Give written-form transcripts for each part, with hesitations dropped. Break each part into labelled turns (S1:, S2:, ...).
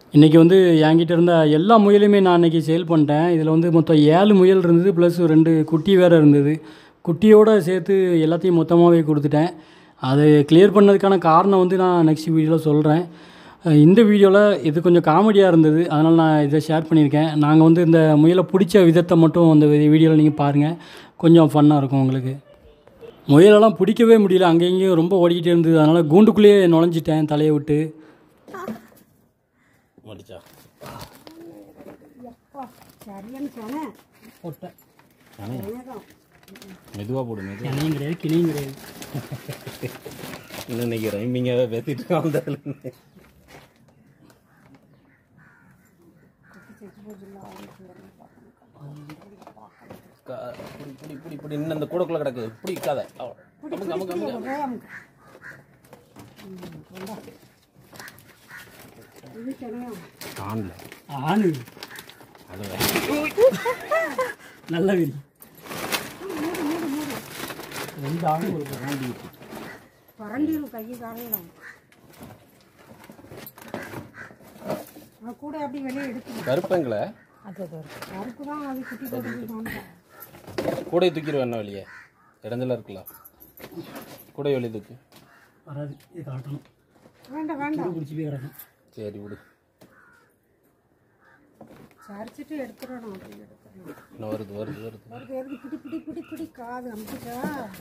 S1: இன்றைக்கி வந்து என்கிட்ட இருந்த எல்லா முயலையுமே நான் இன்றைக்கி சேல் பண்ணிட்டேன். இதில் வந்து மொத்தம் 7 முயல் இருந்தது, ப்ளஸ் 2 குட்டி வேறு இருந்தது. குட்டியோடு சேர்த்து எல்லாத்தையும் மொத்தமாகவே கொடுத்துட்டேன். அதை கிளியர் பண்ணதுக்கான காரணம் வந்து நான் நெக்ஸ்ட் வீடியோவில் சொல்கிறேன். இந்த வீடியோவில் இது கொஞ்சம் காமெடியாக இருந்தது, அதனால் நான் இதை ஷேர் பண்ணியிருக்கேன். நாங்கள் வந்து இந்த முயலை பிடிச்ச விதத்தை மட்டும் அந்த வீடியோவில் நீங்கள் பாருங்கள், கொஞ்சம் ஃபன்னாக இருக்கும் உங்களுக்கு. முயலெல்லாம் பிடிக்கவே முடியல, அங்கே இங்கேயும் ரொம்ப ஓடிக்கிட்டே இருந்தது. அதனால் கூண்டுக்குள்ளேயே நுழைஞ்சிட்டேன் தலையை விட்டு.
S2: மடிச்சா மெதுவாக போடு, மெதுவாக.
S1: கிளியும் கிடையாது, கிளியும் கிடையாது.
S2: இன்னும் இன்னைக்கு ரைமிங்காகவே பேசிட்டு இருக்கோம். இப்படி இன்னும் அந்த கூடக்குள்ள கிடக்குது, பிடிக்காத.
S1: ஆணு நல்ல விரி. 2 ஆணு ஒரு
S3: பரண்டிரும் கையை காலையிடும் கூட அப்படி வெளியே எடுத்து
S2: கருப்பங்களை
S3: கருப்பு தான் அது குட்டி போட்டு
S2: கூடை தூக்கிடுவேன். என்ன வெளியே இடஞ்சல இருக்கலாம், கூடை வெளியே தூக்கு.
S1: வராது, இது காட்டணும்.
S3: வேண்டாம் வேண்டாம்,
S1: பிடிச்சி போய் கிடக்கும்.
S2: சரி விடு,
S3: சரிச்சிட்டு எடுத்துடணும்.
S2: இன்னும் வருது வருது வருது.
S3: வருது பிடி பிடி பிடி பிடி காது அமுச்சா.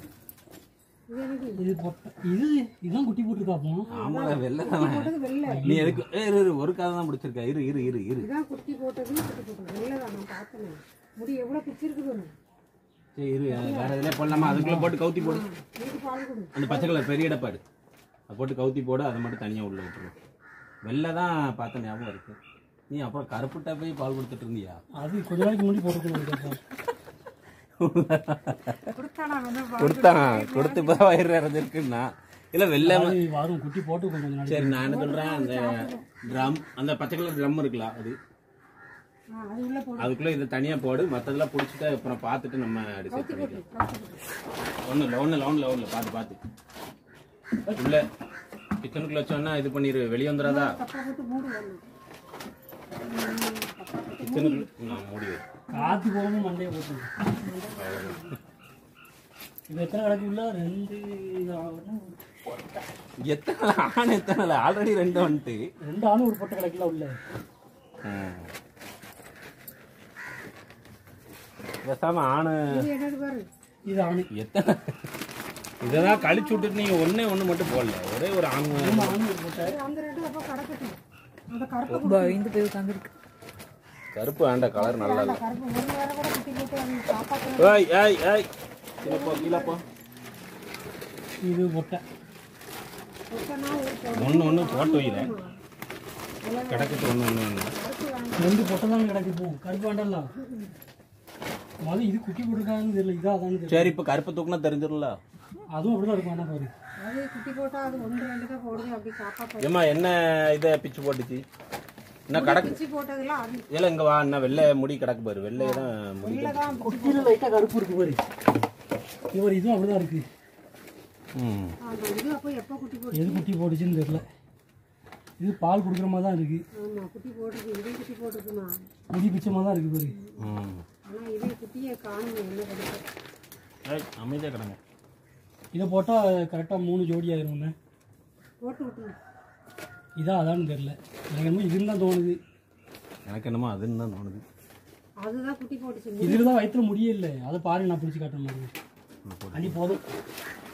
S1: இது இதுதான் குட்டி போட்டு பார்ப்போம்.
S2: ஆமாடா, வெள்ளை தானே. நீ எதுக்கு ஒரு காதை தான் பிடிச்சிருக்கா? இரு இரு இரு இரு.
S3: இதான் குட்டி போட்டது, குட்டி போட்டது வெள்ளை தான். நான் பார்த்தேன், முடி எவ்வளோ பிச்சிருக்குது.
S2: சரி இரு, வேற எதுலேயே போடலாமா? அதுக்குள்ளே போட்டு கவுத்தி போடு. அந்த பச்சை கலர் பெரிய இடப்பாடு அதை போட்டு கவுத்தி போடு, அதை மட்டும் தனியாக உள்ள விட்டுரும். வெள்ளை தான் பார்த்த ஞாபகம் இருக்கு. நீ அப்புறம் கருப்புட்டா போய் பால் கொடுத்துட்டு இருந்தியா?
S1: அது கொஞ்ச நாளைக்கு முன்னாடி போட்டுக்கணும்.
S2: கொடுத்தான், கொடுத்து இப்போ வயிறு இறந்துருக்குன்னா இல்லை வெள்ளை
S1: வரும் குட்டி போட்டு கொஞ்சம் நாள்.
S2: சரி, நான் என்ன சொல்கிறேன், அந்த ட்ரம், அந்த பச்சை கலர் ட்ரம் இருக்கலாம், அது அதுக்குள்ளே இதை தனியாக போடு. மற்றதெல்லாம் பிடிச்சிட்டு அப்புறம் பார்த்துட்டு நம்ம டிசைட் பண்ணிக்கலாம். ஒன்றும் இல்லை ஒன்றும் இல்லை ஒன்றும் இல்லை ஒன்றும் இல்லை, பார்த்து பார்த்து உள்ள கிச்சனுக்குள்ளே வச்சோன்னா இது பண்ணிடு, வெளியே வந்துடாதா? கிச்சனுக்குள்ள நான் மூடி
S1: காற்று போகணும், மண்டையை போட்டு. இது எத்தனை கிடக்கு உள்ள? 2
S2: எத்தனை ஆணு? எத்தனை? ஆல்ரெடி 2 வந்துட்டு.
S1: 2 ஆணு ஒரு பொட்டை கிடக்குல உள்ள.
S2: பேசாம ஆணு
S1: இது ஆணு.
S2: எத்தனை? இதெல்லாம் கழிச்சு விட்டுட்டு நீங்க ஒண்ணு மட்டும் போடல, ஒரே ஒரு ஆணு. கருப்பு ஆண்ட கலர் நல்லா இல்லை. ஏய் ஏய் ஏய், கீழப்போ.
S1: இது பொட்டை.
S2: ஒன்று போட்டு வைக்கிறேன், கிடக்குது ஒன்று.
S1: 2 பொட்டை தான் கிடக்கு. கருப்பு வேண்டாம்ல. முதல்ல இது குட்டி போட்டுருக்காங்கன்னு தெரியல, இதா அதான்.
S2: சரி, இப்போ கருப்பு தூக்குனா தெரிஞ்சிடல.
S1: அதுவும் அப்படிதான் இருக்கும். என்ன பாரு,
S2: ஏமா என்ன இதை பிச்சு போட்டுச்சு? என்ன கடக்கு இல்லை, இங்கே வா. என்ன வெள்ளை முடி கிடக்கு பாரு, வெள்ளையே தான் முடி.
S1: குட்டியில் லைட்டாக கருப்பு இருக்கு பாரு. இவர் இதுவும் அப்படிதான் இருக்கு. எது குட்டி போட்டுச்சுன்னு தெரியல. இது பால் கொடுக்குற மாதிரி தான் இருக்கு. முடி பிச்சமாக தான் இருக்கு பாரு.
S2: அமைதியாக கிடங்க.
S1: இதை போட்டால் கரெக்டாக 3 ஜோடி ஆயிரும். இதான் அதான்னு தெரியல, எனக்கு என்னமோ இதுன்னு தான் தோணுது.
S2: எனக்கு என்னமோ அதுன்னு தான் தோணுது.
S3: அதுதான் குட்டி போட்டுச்சு.
S1: இதில் தான் வயிற்றுல முடியே இல்லை. அதை பாருங்க, நான் பிடிச்சி காட்டுற மாதிரி. அடி போதும்.